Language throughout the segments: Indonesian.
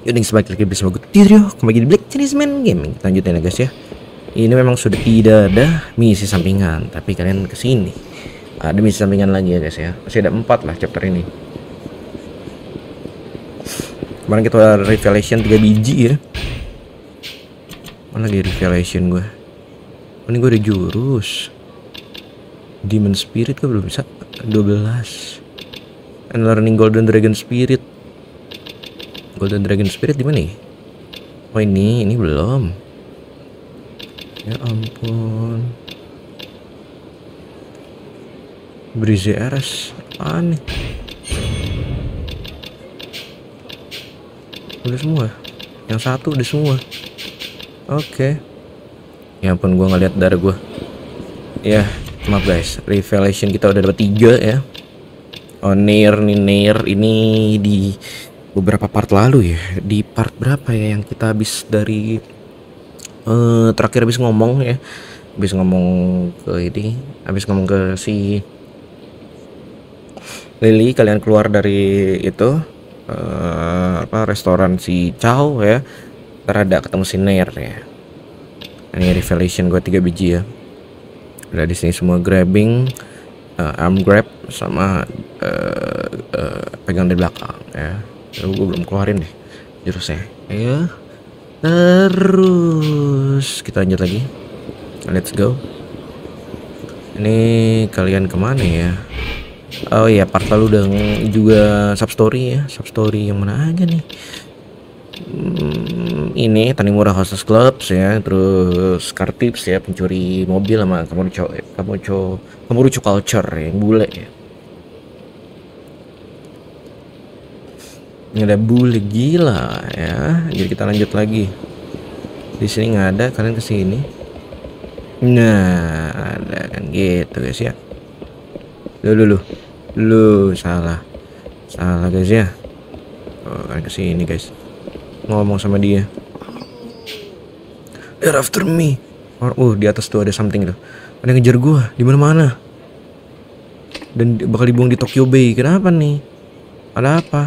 Yaudah, sebaik lagi bersama gue Tidrio, kembali di Black Chinese Man Gaming. Lanjutin ya guys ya. Ini memang sudah tidak ada misi sampingan, tapi kalian kesini ada misi sampingan lagi ya guys ya. Masih ada 4 lah chapter ini. Kemarin kita udah revelation 3 biji ya. Mana lagi revelation gue? Oh, ini gue ada jurus Demon Spirit, gue belum bisa 12. And learning Golden Dragon Spirit. Golden Dragon Spirit di mana nih? Oh ini belum. Ya ampun. Brise RS apaan nih? Udah semua. Yang satu udah semua. Oke. Ya ampun, gua ngeliat darah gua. Ya, maaf guys. Revelation kita udah dapat 3 ya. Oh, Nair ini di beberapa part lalu ya. Di part berapa ya yang kita habis dari terakhir habis ngomong ya. Habis ngomong ke ini, habis ngomong ke si Lily, kalian keluar dari itu restoran si Chow ya. Terada ketemu si Nair ya. Ini revelation gue 3 biji ya. Udah di sini semua grabbing, arm grab sama pegang dari belakang ya. Gue belum keluarin deh jurusnya ya. Terus kita lanjut lagi. Let's go. Ini kalian kemana ya? Oh iya, part lalu udah juga substory ya. Substory yang mana aja nih? Ini Tanimura Hostess Clubs ya. Terus Car Tips ya, pencuri mobil sama Kamurocho Culture yang bule ya. Ini ada bule gila ya. Jadi kita lanjut lagi. Di sini nggak ada, kalian kesini. Nah, ada kan gitu guys ya. Lu salah guys ya. Oh, kan kesini guys. Ngomong sama dia. They're after me. Di atas tuh ada something tuh. Ada yang ngejar gua di mana-mana. Dan bakal dibuang di Tokyo Bay. Kenapa nih? Ada apa?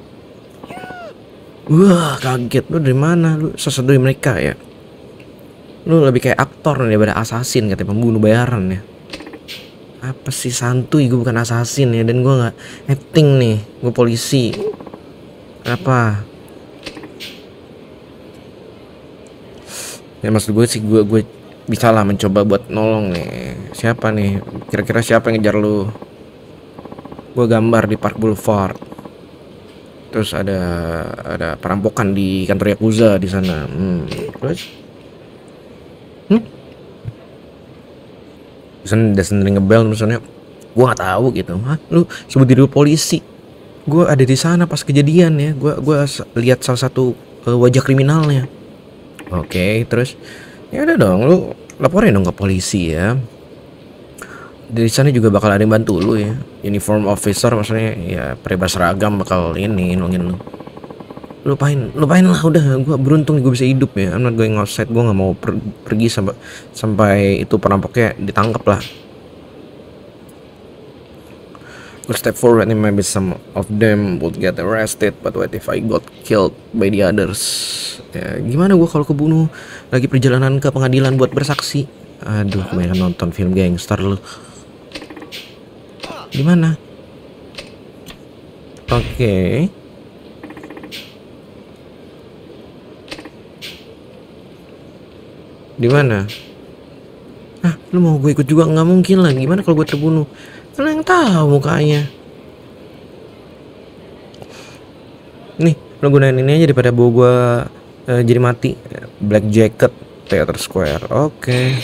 Wah, kaget. Lu dari mana? Lu sesuatu dari mereka ya? Lu lebih kayak aktor nih daripada assassin, katanya pembunuh bayaran ya. Apa sih, santuy, gue bukan assassin ya. Dan gue gak acting nih, gue polisi. Apa? Ya maksud gue sih gue bisa lah mencoba buat nolong nih. Siapa nih? Kira-kira siapa yang ngejar lu? Gue gambar di Park Boulevard. Terus ada perampokan di kantor Yakuza di sana. Terus? Misalnya ada sendiri ngebel, misalnya gue nggak tahu gitu. Hah, lu sebut diri lu polisi? Gue ada di sana pas kejadian ya. Gue lihat salah satu wajah kriminalnya. Oke, terus ya udah dong, lu laporin dong ke polisi ya. Dari sana juga bakal ada yang bantu lu ya. Uniform officer, maksudnya ya pakai seragam bakal ini nolongin lu. Lupain lah, udah. Gue beruntung gue bisa hidup ya. I'm not going outside. Gue nggak mau pergi sampai itu perampoknya ditangkap lah. Gue step forward and maybe some of them would get arrested, but what if I got killed by the others? Ya, gimana gue kalau kebunuh lagi perjalanan ke pengadilan buat bersaksi? Aduh, kebanyakan nonton film gangster lu. Gimana? Oke. Di mana? Ah, lu mau gue ikut juga? Nggak mungkin lah. Gimana kalau gue terbunuh? Karena yang tahu mukanya. Nih, lu gunain ini aja daripada bawa gue jadi mati. Black Jacket Theater Square. Oke.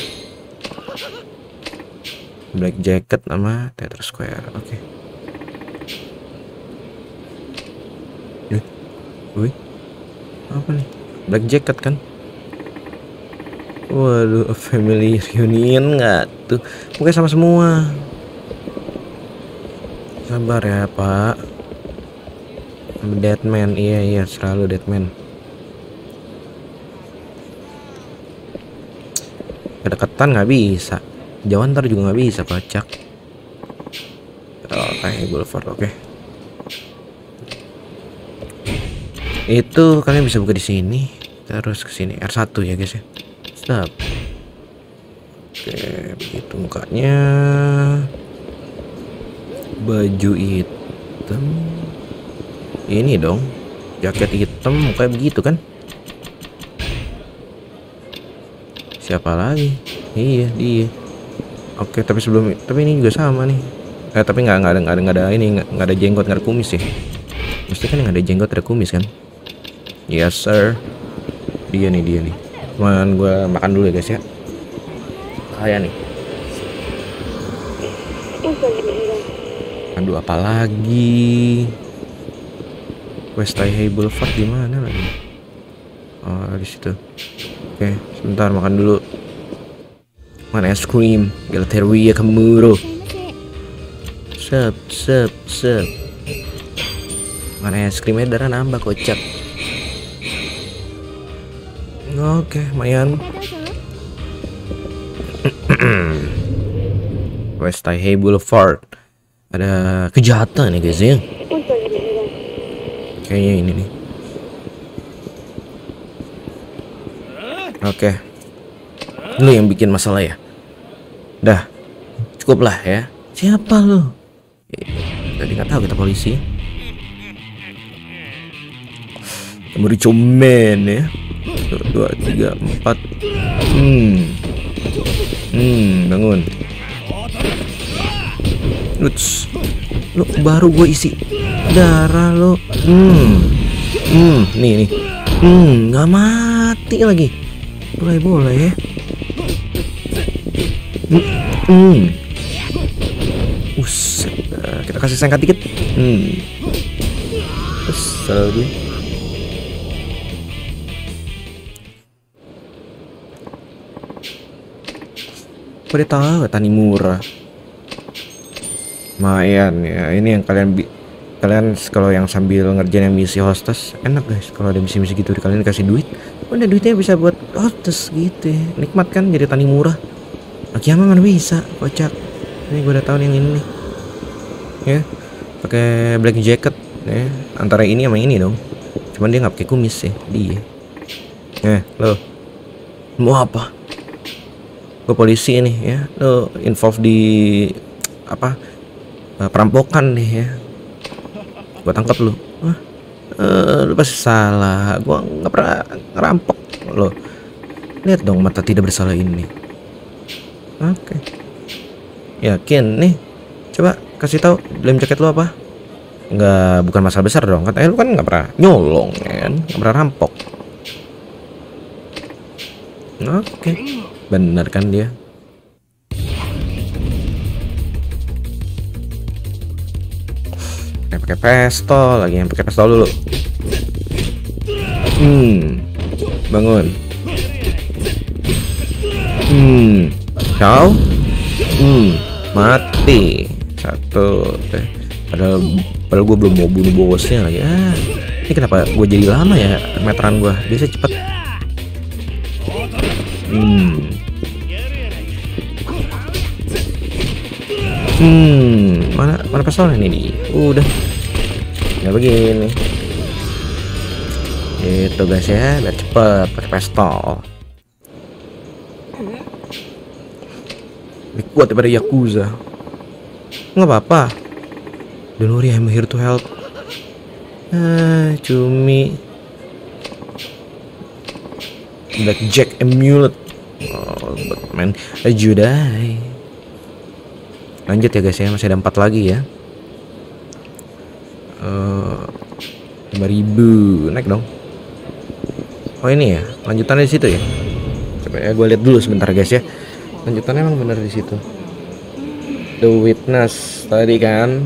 Black Jacket sama Theater Square. Oke. Wih, apa nih? Black Jacket kan? Waduh, family reunion nggak tuh? Mungkin sama semua. Sabar ya Pak. Deadman, iya selalu Deadman. Kedekatan nggak bisa, jauhan ntar juga nggak bisa, kocak. Oke, Boulevard, oke. Itu kalian bisa buka di sini, terus ke sini R1 ya guys ya. Stop. Oke, begitu mukanya. Baju hitam. Ini dong, jaket hitam kayak begitu kan? Siapa lagi? Iya dia. Oke, tapi ini juga sama nih. Tapi nggak ada ini, nggak ada jenggot, nggak ada kumis sih. Mesti kan yang ada jenggot ada kumis kan? Yes sir. Dia nih. Cuman gue makan dulu ya guys ya. Kayak nih. Aduh, apa lagi? West Thai Boulevard di mana lagi? Oh, di situ. Oke, sebentar makan dulu. Mana es krim? Gelateria Kamuro. Sep. Mana es krimnya darah nambah kocak. Oke, lumayan. West Thai Boulevard. Ada kejahatan nih guys ya. Kayaknya ini nih. Oke. Lu yang bikin masalah ya. Dah, cukup lah ya. Siapa lu? Tadi nggak tahu kita polisi. Kamu cuman ya. 2, 3, 4. Bangun. Luts. Lu baru gue isi darah lo. Nih. Nggak mati lagi. Boleh ya. Kita kasih sengkat dikit. Kesel gue. Pada tahu Tanimura. Lumayan ya. Ini yang kalian kalau yang sambil ngerjain yang misi hostess enak guys. Kalau ada misi-misi gitu kalian dikasih duit, udah duitnya bisa buat hostess gitu ya. Nikmat kan jadi Tanimura. Akiyama mana bisa, kocak. Ini gue udah tahu yang ini nih. Ya, pakai black jacket ya. Antara ini sama ini dong. Cuman dia nggak pakai kumis sih, dia. Lo mau apa? Gue polisi ini ya. Lo involve di apa? Perampokan nih ya. Gue tangkap lu. Lu pasti salah. Gue nggak pernah ngerampok lo. Lihat dong mata tidak bersalah ini. Oke. Yakin nih? Coba kasih tahu dalam jaket lu apa? Bukan masalah besar dong. Katanya lu kan nggak pernah nyolong kan, nggak pernah rampok. Oke. Benar kan dia? Pakai pistol lagi, yang pakai pistol dulu. Bangun. Kau? Mati. Satu. Padahal gue belum mau bunuh bosnya lagi. Ini kenapa gue jadi lama ya meteran gue? Biasa cepet. Mana pistolnya nih? Udah. Ya begini. Itu guys ya, biar cepet pakai pistol. Lebih kuat daripada Yakuza. Nggak apa-apa. Don't worry, I'm here to help. Cumi. Black Jack Amulet. Oh, Batman Judai. Lanjut ya guys ya, masih ada 4 lagi ya. 5.000, naik dong. Oh ini ya, lanjutannya di situ ya. Coba ya, gue lihat dulu sebentar guys ya. Lanjutannya emang bener di situ. The Witness tadi kan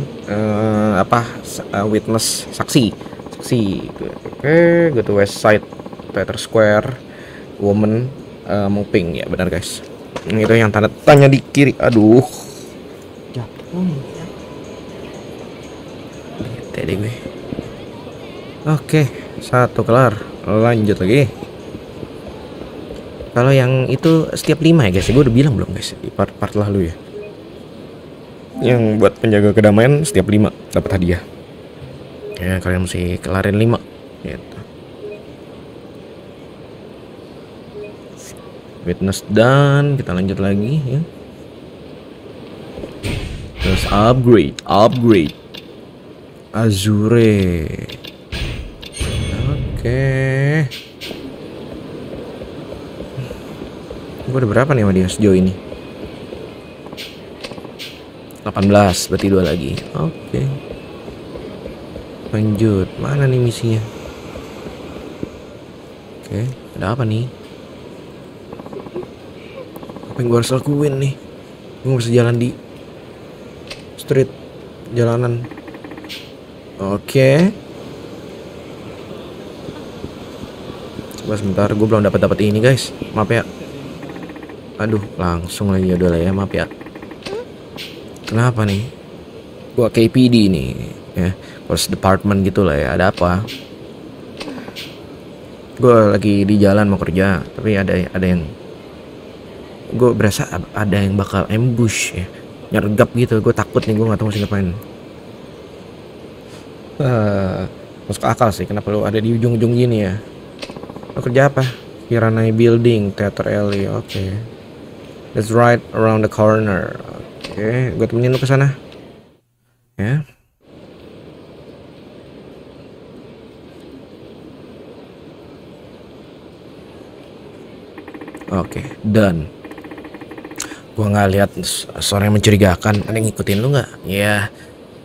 witness saksi. Oke, go to West Side Theater Square, woman moping ya, benar guys. Itu yang tanda tanya di kiri. Aduh. Tadi gue. Oke, 1 kelar. Lanjut lagi. Kalau yang itu setiap 5 ya guys, gue udah bilang belum guys di part lalu ya. Yang buat penjaga kedamaian setiap 5 dapat hadiah. Ya kalian mesti kelarin 5 gitu. Witness done, kita lanjut lagi ya. Terus upgrade Azure. Oke. Gue udah berapa nih sama dia sejauh ini? 18, berarti 2 lagi. Oke. Lanjut, mana nih misinya? Oke, ada apa nih? Apa yang gue harus lakuin nih? Gue bisa jalan di street, jalanan. Oke. Coba sebentar, gue belum dapat ini guys. Maaf ya. Aduh, langsung lagi udah lah ya, maaf ya. Kenapa nih? Gua KPD nih, ya. Police Department gitu lah ya. Ada apa? Gue lagi di jalan mau kerja, tapi ada yang gue berasa ada yang bakal ambush ya, nyergap gitu. Gue takut nih, gue nggak tahu mesti ngapain. Masuk akal sih, kenapa lu ada di ujung-ujung gini ya? Lo kerja apa? Kiranai Building, Theater Alley. Oke. That's right around the corner. Oke, gue temenin lu ke sana. Ya. Oke, done. Gua nggak lihat suara yang mencurigakan. Ada yang ngikutin lu nggak? Ya.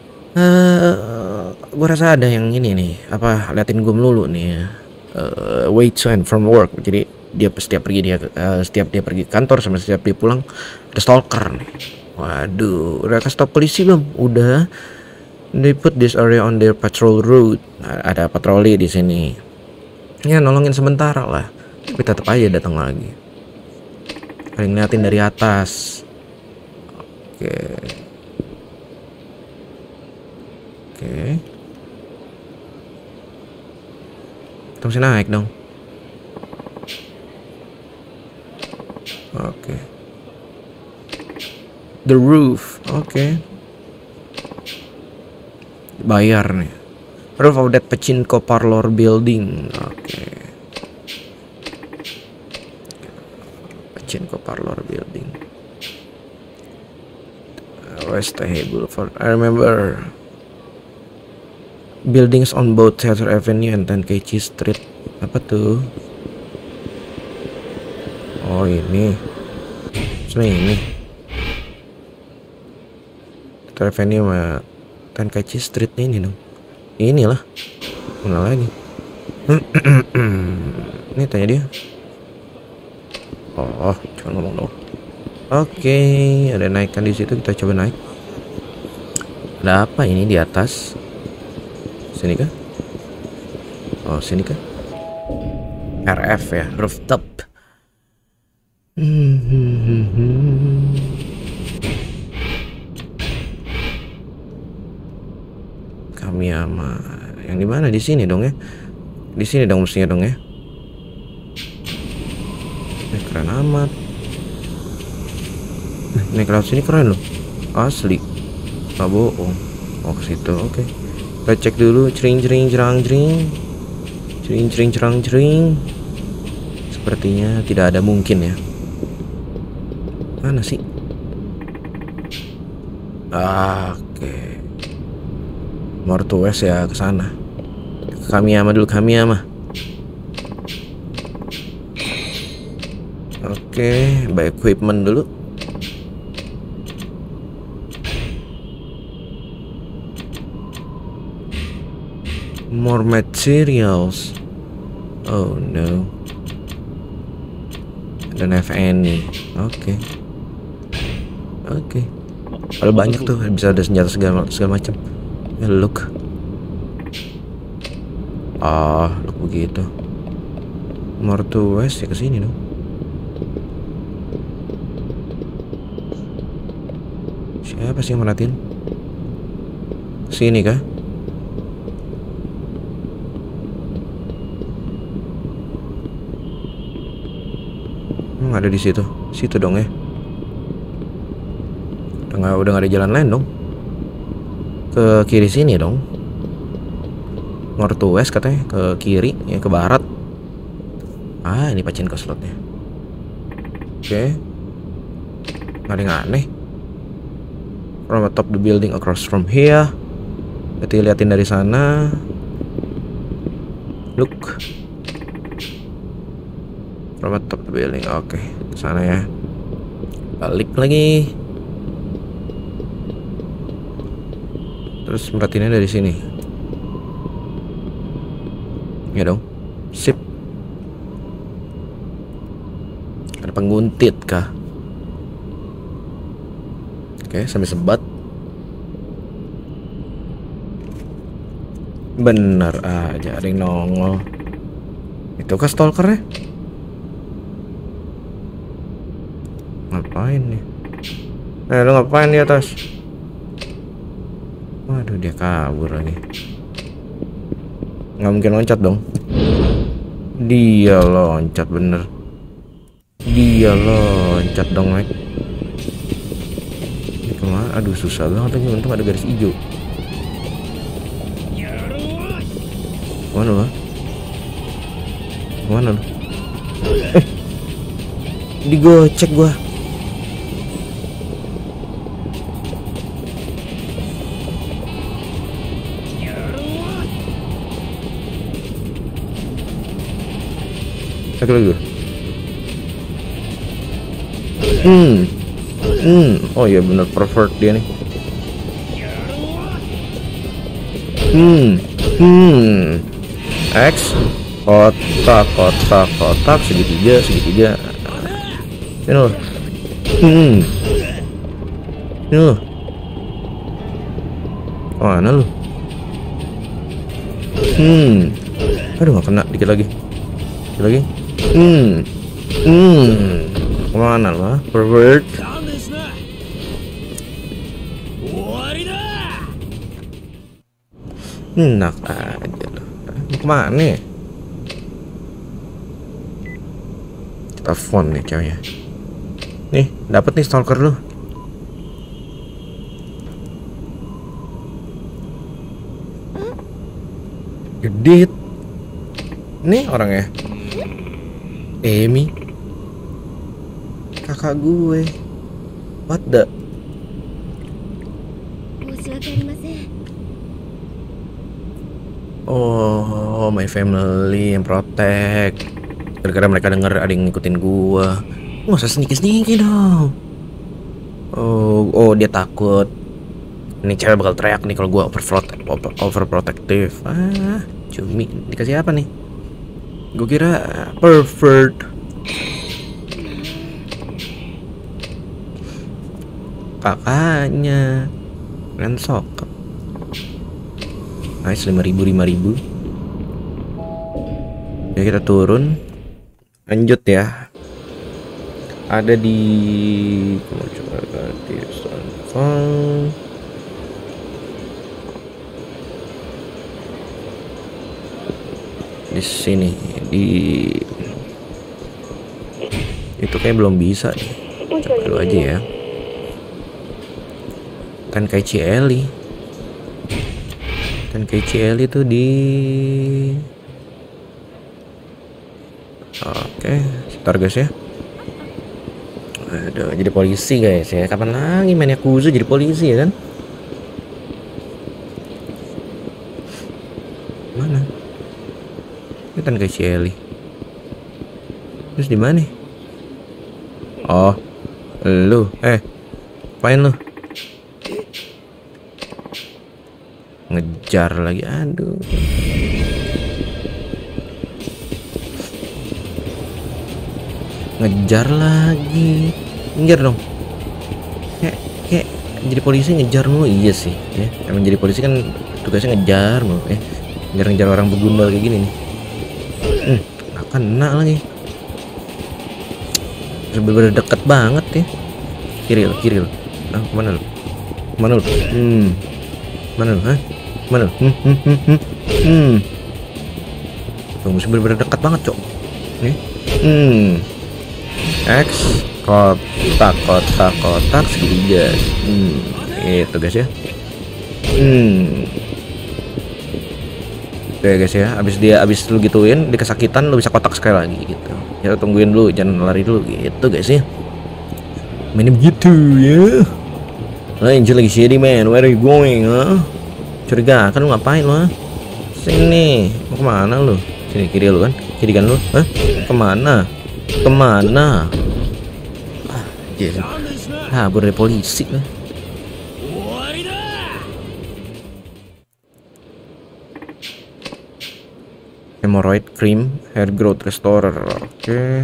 Gua rasa ada yang ini nih. Apa liatin gue melulu nih ya. Way to and from work. Jadi dia setiap dia pergi kantor sama setiap dia pulang ada stalker nih. Waduh, udah kasih stop polisi belum? Udah. They put this area on their patrol route. Ada patroli di sini. Ya nolongin sementara lah. Tapi tetap aja datang lagi. Ada yang ngeliatin dari atas. Oke. Kita mesti naik dong. Oke. The roof. Oke. Bayar nih. Roof of that Pachinko parlor building. Oke. Pachinko parlor building. West Tahee Boulevard. I remember buildings on both Theater Avenue and Tenkaichi Street. Apa tuh? Oh ini. Ini. Theater Avenue sama Tenkaichi Street ini dong. Inilah. Mana lagi? Ini tanya dia. Oh, cuma ngomong dong. Oke, ada naikkan di situ, kita coba naik. Ada apa ini di atas? Sini kah? Oh, sini kah? RF ya, rooftop. Kamiyama. Yang di mana? Di sini dong ya. Di sini dong mestinya dong ya. Keren amat. Naik laut sini keren loh. Asli. Gak bohong. Oh ke situ. Oke. Kita cek dulu. Cering. Sepertinya tidak ada mungkin ya. Mana sih? Oke. Northwest ya, ke sana. Kamiyama dulu, Kamiyama. Oke, buy equipment dulu. More materials. Oh no. Don't have any. Oke. Kalau banyak tuh bisa ada senjata segala macam. Look. Look begitu. More to west ya, ke sini dong. Siapa sih yang merhatiin? Sini kah? Ada di situ dong ya. Udah nggak ada jalan lain dong. Ke kiri sini dong. North to west katanya, ke kiri ya, ke barat. Ini Pachinko slotnya. Oke. Nggak ada yang aneh. From atop the building across from here. Berarti liatin dari sana. Look. From atop the building. Oke, sana ya. Balik lagi. Terus merhatiinnya dari sini. Ya dong. Sip. Ada pengguntit kah? Oke, sampai sebat. Bener aja ada yang nongol. Itu kah stalkernya? Ngapain nih? Lu ngapain di atas? Waduh, dia kabur lagi. Nggak mungkin loncat dong. Dia loncat bener. Dia loncat dong, Mike. Ini kemana? Aduh, susah banget lagi. Untung ada garis hijau. Mana lo? Mana lo? Digocek gua. Lagi lagi. Oh iya bener, pervert dia nih. X kotak segitiga. Ini loh. Ini loh. Mana lu? Aduh, gak kena. Dikit lagi. Kemana lu? Pervert. Enak aja loh. Kemana nih? Kita phone nih ceweknya. Nih, dapet nih stalker lu. Gedit. Nih orangnya. Amy. Kakak gue. What the? Oh, my family yang protect. Gara-gara mereka denger ada yang ngikutin gua. Nggak usah sneaky dong. Oh, dia takut. Ini cewek bakal teriak nih kalau gua overprotective. Cumi. Dikasih apa nih? Gua kira pervert. Kakaknya kan sokap. Nice, 5.000. Ya kita turun. Lanjut ya. Ada di di sini di itu kayak belum bisa nih. Coba dulu aja ya. Kan kayak Cieli. Itu di oke, sebentar guys ya. Aduh, jadi polisi guys ya. Kapan lagi main Yakuza jadi polisi ya kan? Mana? Ini kan kayak Cieli. Terus di mana? Oh, lu, apain lu? Ngejar lagi, aduh. Ngejar lagi, ngejar dong. Kayak jadi polisi ngejar mulu. Iya sih ya, emang jadi polisi kan tugasnya ngejar mulu ya. Ngejar orang begundal kayak gini nih. Gak kena lagi. Bener-bener deket banget ya. Kiri lo. Kemana lo? Mana lu? Tunggu, bener-bener dekat banget cok. Nih. X kotak segitiga. Itu guys ya. Oke guys ya, abis lu gituin, dia kesakitan, lu bisa kotak sekali lagi gitu. Ya tungguin dulu, jangan lari dulu gitu guys ya. Mainnya begitu ya. Angel lagi shady man, where are you going, huh? Curiga kan lu ngapain lu, huh? Sini, mau kemana lu? Sini kiri lu kan, kiri kan lu, huh? Kemana? Yes. Kabur dari polisi lah. Hemorrhoid cream, hair growth restorer. Oke.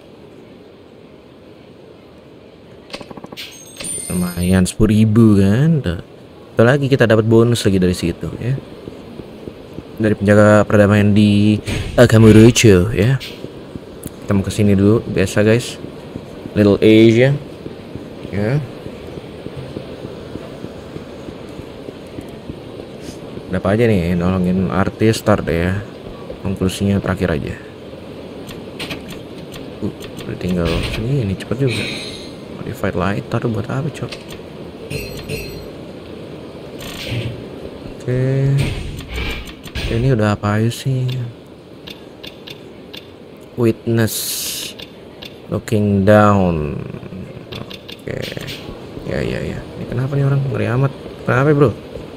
Lumayan 10.000 kan. Tuh lagi kita dapat bonus lagi dari situ ya. Dari penjaga perdamaian di Kamurocho ya. Kita mau kesini dulu, biasa guys. Little Asia ya. Ada apa aja nih, nolongin artis start ya. Konklusinya terakhir aja. Udah tinggal segini cepet juga. Modified lighter buat apa cok? Oke. Ini udah apa aja sih? Witness looking down. Oke. Ya. Ini kenapa nih orang ngeri amat? Kenapa bro?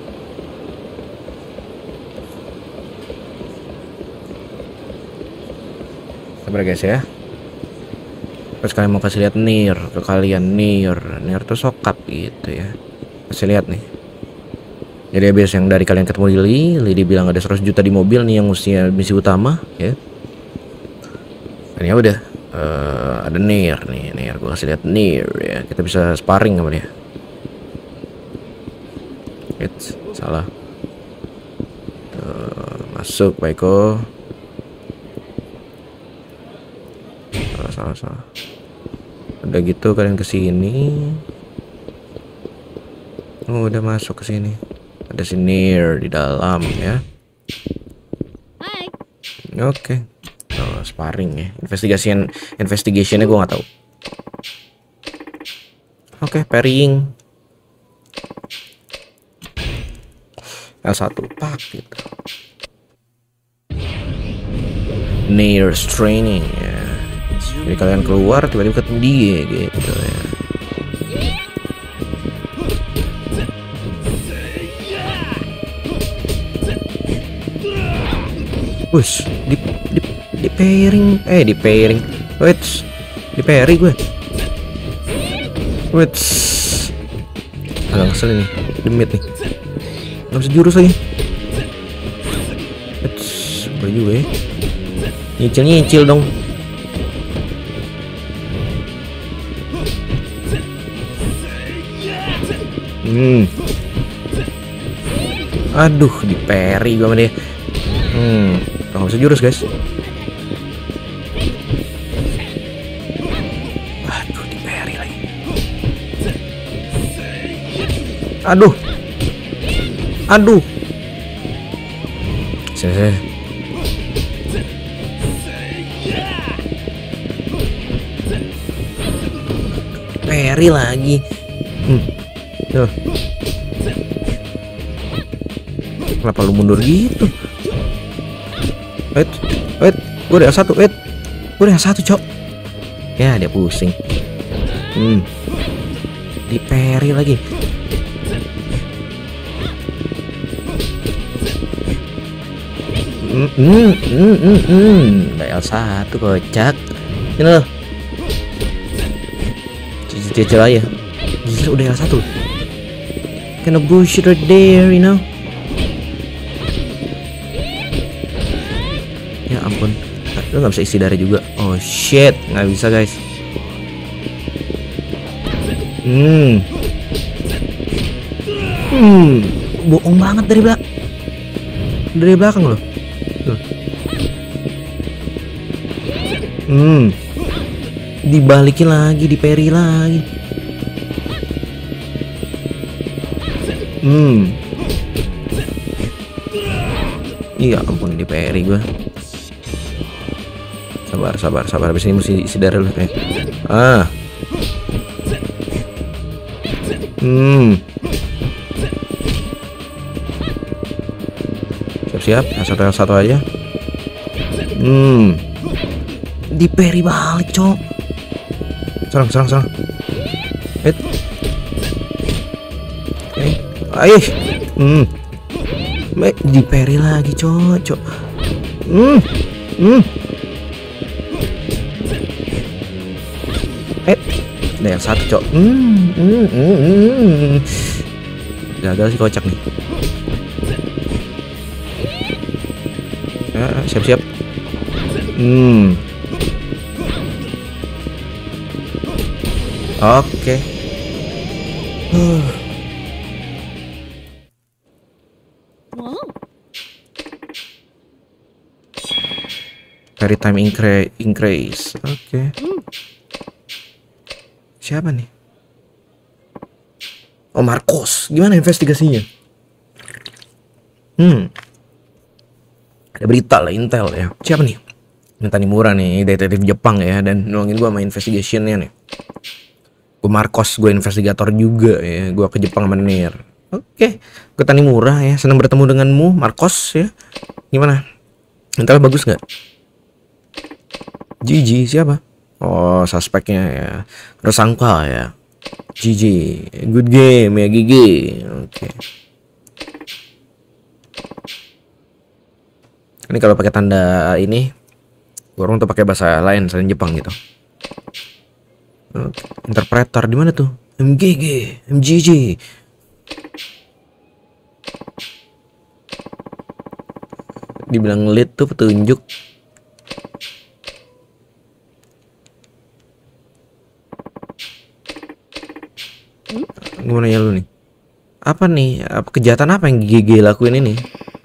Sabar guys ya. Terus kalian mau kasih lihat Nier ke kalian. Nier tuh sokap gitu ya. Kasih lihat nih. Jadi habis yang dari kalian ketemu Lily bilang ada 100 juta di mobil nih yang misi utama ya. Dan ya udah. Ada Nier nih, gue kasih lihat Nier ya, kita bisa sparring sama dia. Salah. Masuk Baiko. Salah. Udah gitu kalian kesini. Oh udah masuk ke sini. Ada si Nier di dalam ya. Hai. Oke. Sparring ya, investigationnya gue nggak tahu. Oke, parrying L1 pak gitu. Near's training ya. Jadi kalian keluar tiba-tiba ketemu dia gitu ya. Wush, di pairing, wait, di parry gue, wait, agak kesel nih, demit nih, nggak bisa jurus lagi, wait, baju gue, nyicil dong, aduh, di parry gue sama dia, nggak bisa jurus guys. Aduh. Sini. Parry lagi. Tuh. Kenapa lu mundur gitu? Wait. Gue udah satu, cok. Ya, dia pusing. Di parry lagi. Udah L1 kocak. Ini loh. Cicil aja. Gila udah L1. Kena bullshit right there, you know. Ya ampun. Lu gak bisa isi darah juga. Oh shit, gak bisa guys. Bohong banget dari belakang loh. Dibalikin lagi, di parry lagi. Iya ampun, di parry gua. Sabar. Habis ini mesti isi darah lu. Siap-siap, satu aja. Di parry balik, cok. Serang. Hit. Aih. Di parry lagi, cok. Ada yang satu, cok. Gagal sih, kocak nih. Siap-siap. Oke. Wow. Carry time increase. Oke. Siapa nih? Oh, Marcos. Gimana investigasinya? Ada berita lah, intel ya. Siapa nih? Tanimura nih, detektif Jepang ya, dan nolongin gua main investigationnya nih. Gue Marcos, gue investigator juga ya. Gue ke Jepang sama Nir. Oke, gue Tanimura ya. Senang bertemu denganmu, Marcos ya. Gimana? Intel bagus nggak? Gigi siapa? Oh, suspeknya ya. Tersangka ya. Gigi, good game ya Gigi. Oke. Ini kalau pakai tanda ini, orang tuh pakai bahasa lain selain Jepang gitu. Oke. Interpreter di mana tuh? MGG. Dibilang lead tuh petunjuk. Gimana ya lu nih? Apa nih? Kejahatan apa yang GG lakuin ini?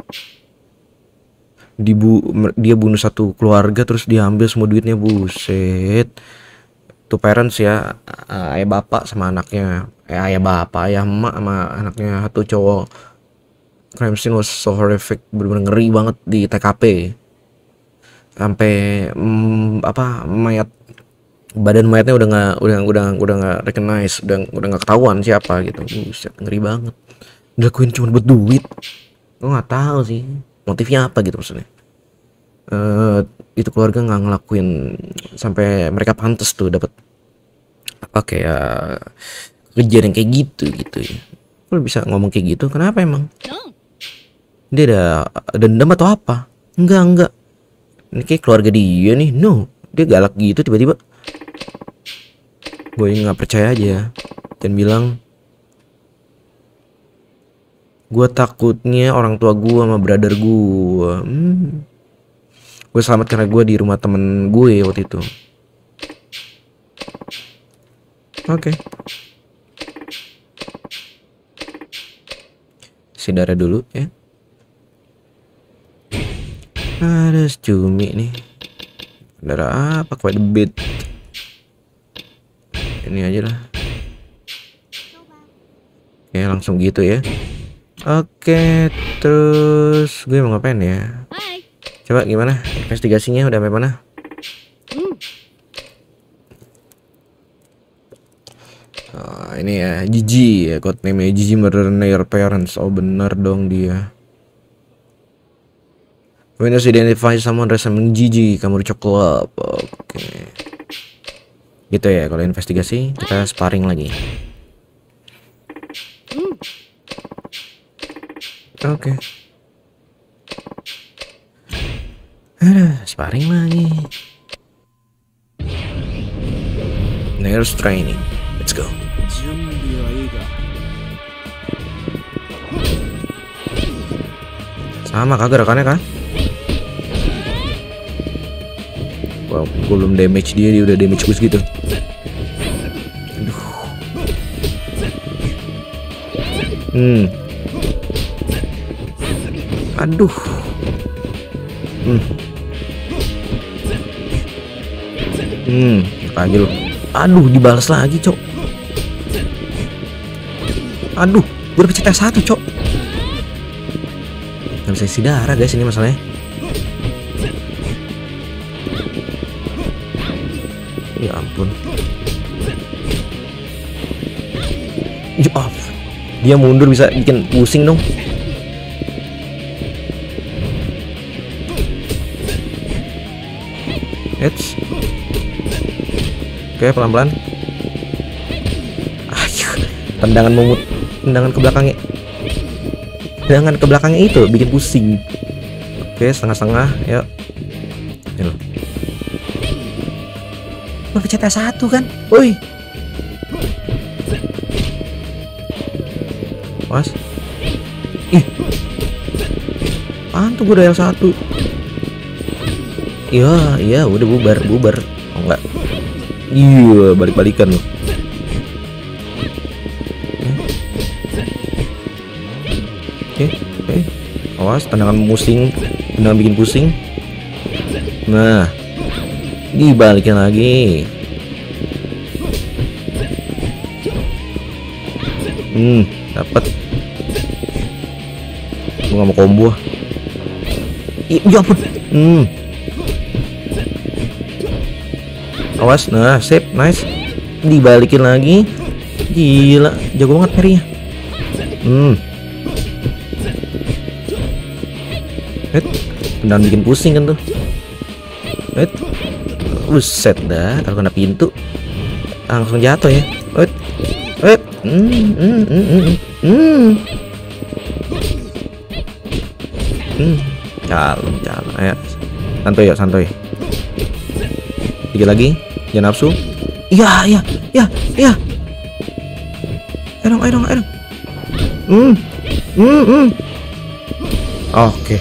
Dia bunuh satu keluarga terus diambil semua duitnya, buset. Tuh parents ya, ayah bapak sama anaknya, ayah bapak, ayah emak sama anaknya, satu cowok. Crime scene was so horrific, bener-bener ngeri banget di TKP. Sampai badan mayatnya udah nggak recognize, udah nggak ketahuan siapa gitu. Buset, ngeri banget. Dilakuin cuma buat duit. Gue nggak tahu sih motifnya apa gitu maksudnya. Itu keluarga nggak ngelakuin sampai mereka pantas tuh dapat apa kayak kejadian kayak gitu ya. Lo bisa ngomong kayak gitu, kenapa emang? No. Dia ada dendam atau apa? Enggak. Ini kayak keluarga dia nih. No, dia galak gitu tiba-tiba. Gue nggak percaya aja dan bilang, gue takutnya orang tua gue sama brother gue. Gue selamat karena gue di rumah temen gue waktu itu. Oke. Si darah dulu ya. Ada cumi nih. Darah apa? Quite a bit. Ini aja lah. Oke, langsung gitu ya. Oke, terus gue mau ngapain ya? Bye. Coba gimana? Investigasinya udah sampai mana? Ini ya, Gigi ya, code name Gigi murder their parents. Oh benar dong dia. When you identify someone resembling Gigi, kamu di club. Oke. Gitu ya, kalau investigasi kita sparring lagi. Oke. Sparring lagi. Nurse training. Let's go. Sama kagak rekannya kan? Wow, gue belum damage dia udah damage gue segitu. Aduh. Aja lu. Aduh, dibalas lagi, cok. Aduh, gue udah pencet satu, cok. Gak bisa isi darah guys, ini masalahnya. Ya ampun. Dia mundur bisa bikin pusing dong. Eits. Oke, pelan-pelan. Aduh, tendangan mumut, tendangan ke belakangnya. Tendangan ke belakangnya itu bikin pusing. Oke, setengah-setengah, yuk. Ini loh. Lo pencet S1 kan? Woi. Mas. Ih. Apaan tuh gue udah L1? Iya, udah bubar. Oh enggak. Iya, balik-balikan loh. Oke. Awas, tendangan bikin pusing. Nah, dibalikin lagi. Dapat. Gue gak mau combo. Ya ampun. Awas, nah, sip, nice. Dibalikin lagi. Gila, jago banget parry-nya. Tendangan bikin pusing kan tuh. Buset dah, kalau kena pintu langsung jatuh ya. Calem. Ayo, santuy. Dikit lagi, jangan nafsu. Iya. Ayo dong. Oke.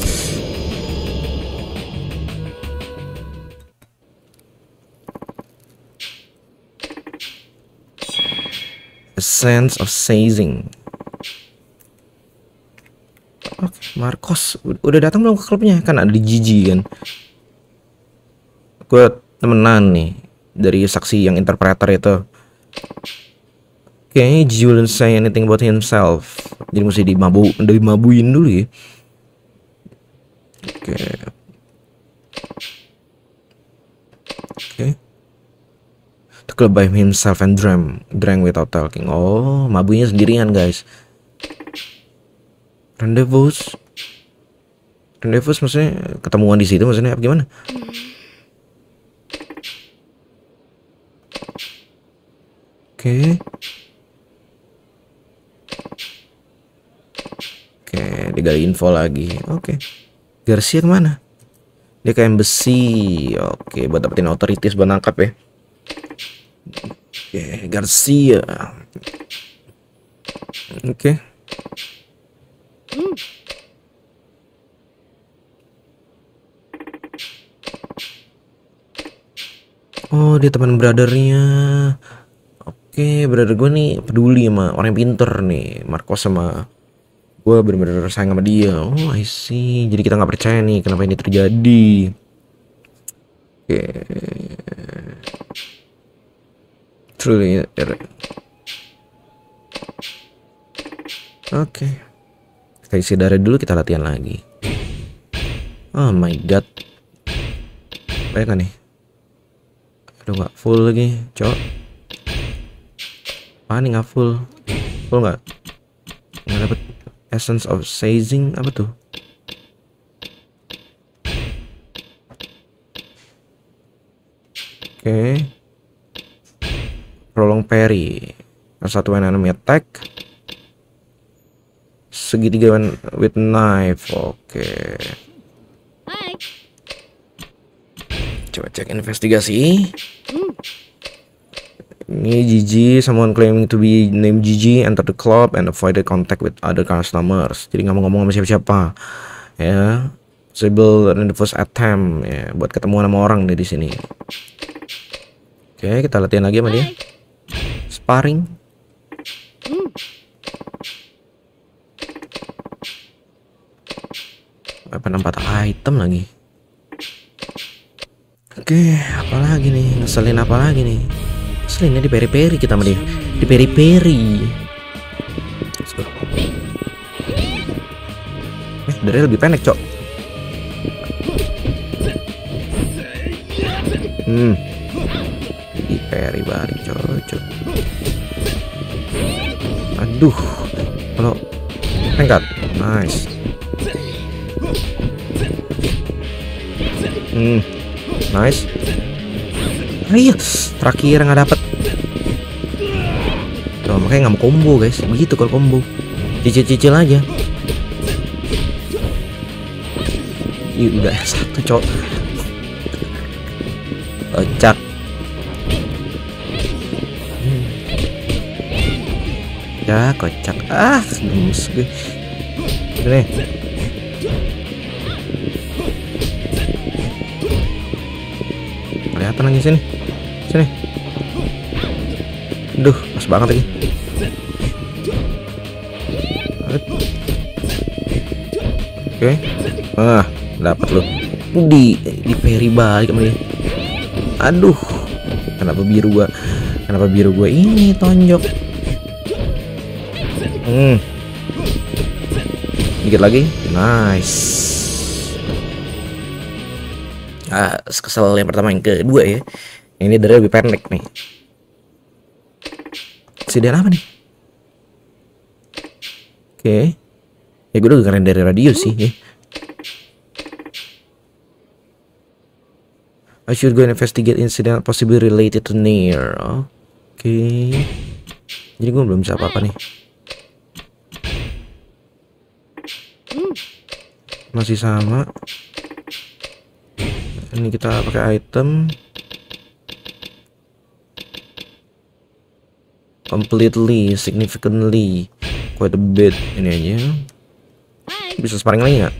A sense of seizing. Oke, Marcos udah datang belum ke klubnya? Kan ada di Gigi kan. Gue temenan nih dari saksi yang interpreter itu. Oke, Gigi wouldn't say anything about himself. Jadi mesti dimabuin dulu ya. Oke. The club by himself and drank without talking. Oh, mabunya sendirian guys. Rendezvous maksudnya ketemuan di situ maksudnya apa gimana? Oke, digali info lagi. Oke. Garcia kemana? Dia ke embassy. Oke, buat dapetin authorities buat nangkap ya. Oke, Garcia. Oke. Oh, dia teman brothernya. Oke, brother gue nih peduli sama orang yang pinter nih. Marcos sama gue bener-bener sayang sama dia. Oh, I see. Jadi kita nggak percaya nih kenapa ini terjadi. Oke. Truly. Oke. Kita isi darah dulu, kita latihan lagi. Oh my god. Baik kan nih? Aduh, nggak full lagi, cowok. Nih nggak full nggak dapet essence of seizing apa tuh? Oke. Prolong parry. Satu enemy attack. Segitiga with knife. Oke. Hai. Coba cek investigasi. Ini Gigi, someone claiming to be named Gigi enter the club and avoided contact with other customers. Jadi nggak mau ngomong sama siapa-siapa. Ya, possible in the first attempt ya, buat ketemu sama orang di sini. Oke, kita latihan lagi sama dia. Sparring. Weapon 4 item lagi. Oke, apa lagi nih? Ngeselin apa lagi nih? Ngeselinnya di peri-peri kita sama dia. Di peri-peri. Dari lebih pendek, cok. Di peri balik, cok. Aduh. Kalau pengkat. Nice. Nice. Ayo, terakhir nggak dapet. Tuh, makanya nggak mau combo guys. Begitu kalau combo, cicil-cicil aja. Ih, udah satu cok. Kocak. Ya kocak. Gemes gue. Sini. Kelihatan lagi sini. Sini. Duh, pas banget lagi. Oke. Dapat lo. Di parry balik sama dia. Aduh. Kenapa biru gua ini tonjok. Dikit lagi. Nice. Kesel yang pertama, yang kedua ya. Ini dari lebih pendek nih. Sediaan apa nih? Oke. Ya gue udah keren dari radio sih ya. I should go and investigate incident possibly related to Nier. Oke. Jadi gue belum bisa apa-apa nih. Masih sama. Ini kita pakai item. Completely, significantly, quite a bit. Ini aja. Bisa sparring lagi nggak?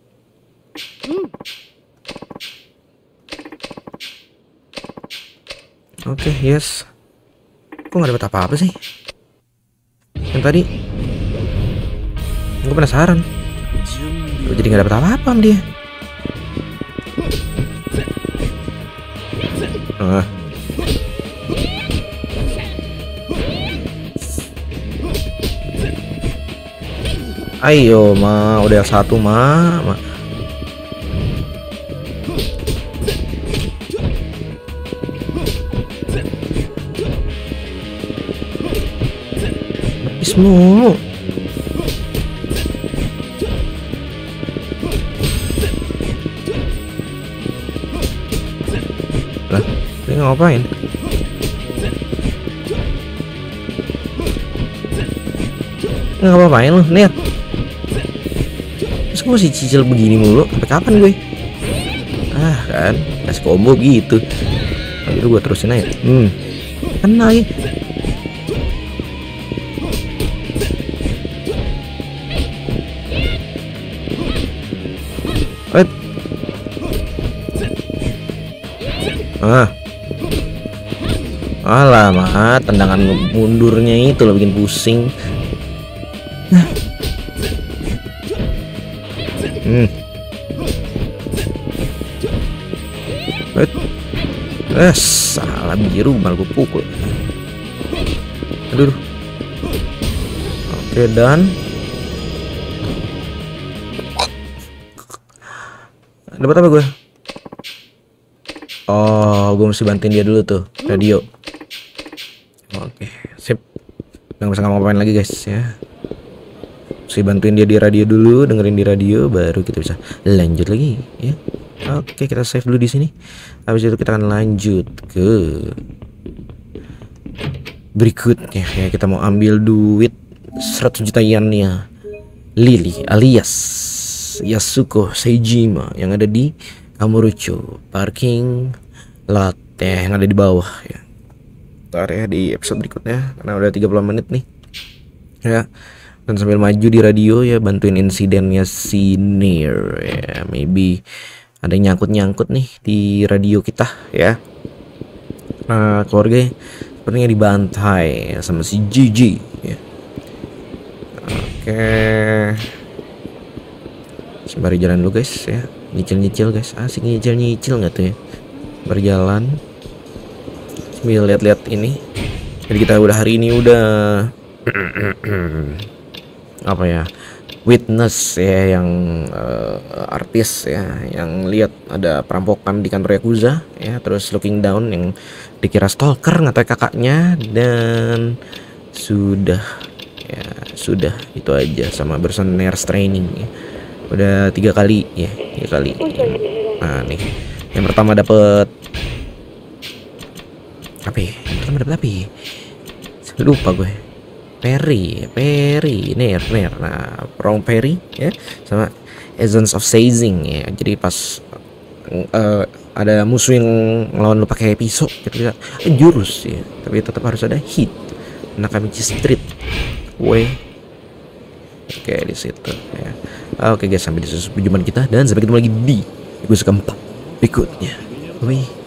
Oke, yes. Kok nggak dapat apa-apa sih? Yang tadi, gue penasaran. Gue jadi nggak dapat apa-apa sama dia. Ayo udah satu ma. Habis mulu. Lah, dia ngapain? Nggak apa-apain lu, nih. Terus gue masih cicil begini mulu, sampai kapan gue? Kan, kasih combo gitu. Akhirnya gue terusin aja. Kena lagi. Alamak, tendangan mundurnya itu lo bikin pusing. Salah biru malah gue pukul. Aduh. Oke, dan dapat apa gue? Oh, gue mesti bantuin dia dulu tuh, radio. Oke, sip. Nggak usah ngapa-ngapain lagi guys ya. Mesti bantuin dia di radio dulu, dengerin di radio, baru kita bisa lanjut lagi ya. Oke, kita save dulu di sini. Habis itu kita akan lanjut ke berikutnya ya. Kita mau ambil duit 100 juta yen-nya Lily alias Yasuko Seijima yang ada di Kamurocho parking lot yang ada di bawah ya. Ntar ya di episode berikutnya karena udah 30 menit nih ya. Dan sambil maju di radio ya, bantuin insidennya si Nier ya. Maybe ada yang nyangkut nih di radio kita ya. Nah, keluarga sepertinya dibantai ya, sama si Gigi ya. Oke, sembari jalan dulu guys ya. Nyicil guys, asik nyicil nggak tuh ya. Berjalan sambil lihat-lihat ini. Jadi kita udah hari ini udah apa ya, witness ya, yang artis ya, yang lihat ada perampokan di kantor Yakuza ya, terus looking down yang dikira stalker ngatain kakaknya, dan sudah itu aja, sama barusan nurse training ya. Udah 3 kali ya, 3 kali. Nah nih Yang pertama dapet apa ya? Yang pertama dapet apa ya? Lupa gue. Perry, Ner. Nah, Prong Perry ya, sama Essence of Seizing ya. Jadi pas ada musuh yang ngelawan lu pakai pisau, kita jurus ya. Tapi tetap harus ada hit. Nakamichi Street. Oke, di situ ya. Oke guys, sampai di perjumpaan kita dan sampai ketemu lagi di episode keempat berikutnya. Wih.